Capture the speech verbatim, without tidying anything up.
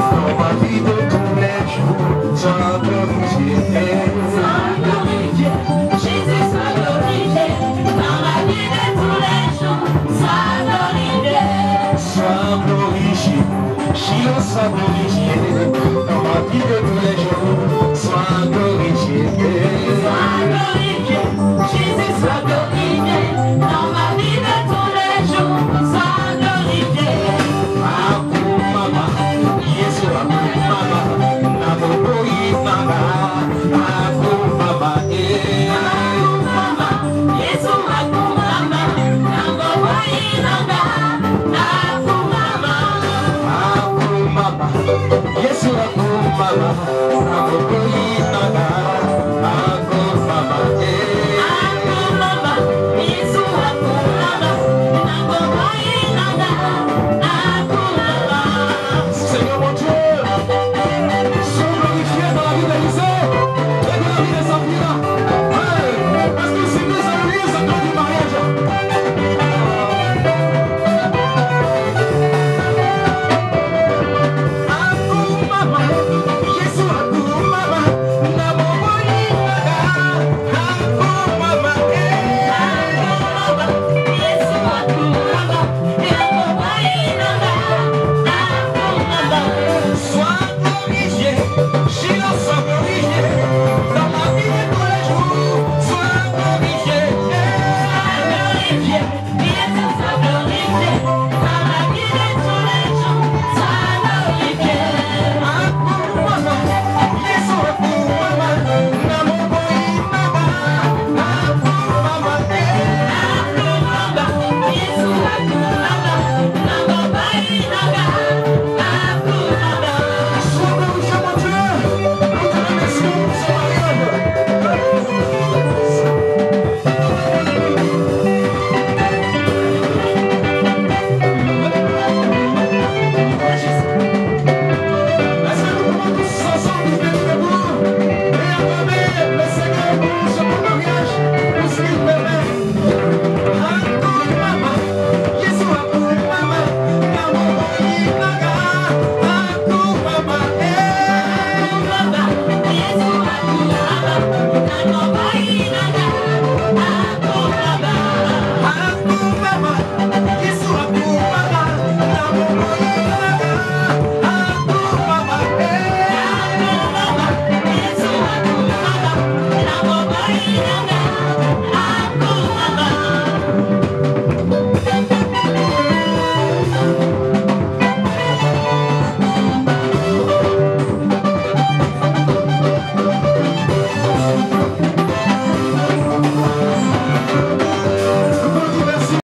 dans ma vie de tous les jours, sois glorifié. Sois glorifié, Jésus sois glorifié, dans ma vie de tous les jours, sois glorifié. Sois glorifié, Shiloh sois glorifié, dans ma vie de tous les jours.